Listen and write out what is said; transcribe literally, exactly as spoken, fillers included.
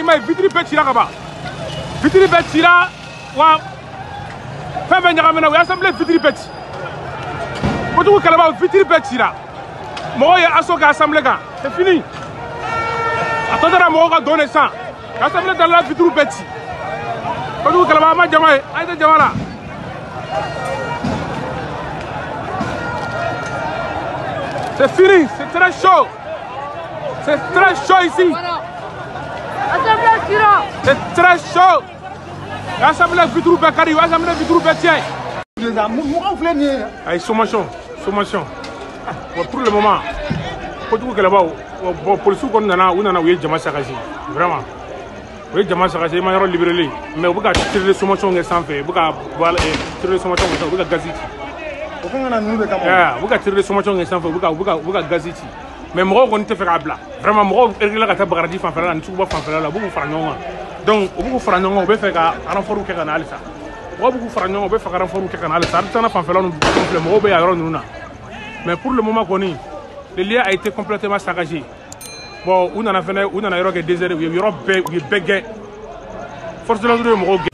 jama ye vitiri bɛɛ cira ka ban vitiri bɛɛ cira wa fɛn bɛɛ ɲagamina u ye assemblée vitiri bɛɛ ci kojugu kɛlɛbaw vitiri bɛɛ cira mɔgɔw ye aso kɛ assemblée kan c'est fini a tɔ tora mɔgɔw ka don de san assemblée dalala vitiri bɛɛ ci kojugu kɛlɛbaw an ma jama ye an tɛ jama la c'est fini c'est très chaud c'est très chaud ici c'est très chaud l'assemblée vitiri bɛɛ kari l'assemblée vitiri bɛɛ tiɲɛ ayi sommation sommation bon pour le moment kojugu kɛlɛbaw bon policiers kɔni nana u nana u ye jama saccagé vraiment u ye jama saccagé i ma yɔrɔ libéré mais u bɛ ka tirer sommation kɛ sanfɛ u bɛ ka tirer sommation kɛ sanfɛ u bɛ ka gaz ci o kan ka na ninnu de kama u bɛ ka tirer sommation kɛ sanfɛ u bɛ ka u bɛ ka u bɛ ka gaz ci mais mɔgɔw kɔni tɛ fɛ k'a bila vraiment mɔgɔw erigila ka taa Bagadaji fanfɛla la ni Suguba fanfɛla la u b'u k'u fara ɲɔgɔn kan donc u b'u k'u fara ɲɔgɔn kan u bɛ fɛ ka renfort kɛ ka na halisa mɔgɔw b'u k'u fara ɲɔgɔn kan u bɛ fɛ ka renfort kɛ ka na halisa Aritana fanfɛla ninnu filɛ mɔgɔw bɛ yan yɔrɔ ninnu na mais pour le moment kɔni le lieu a été complètement saccagé bon u nana fɛnɛ u nana yɔrɔ kɛ désert u ye yɔrɔ bɛɛ u ye bɛɛ gɛn force de l'ordre ye mɔgɔw gɛn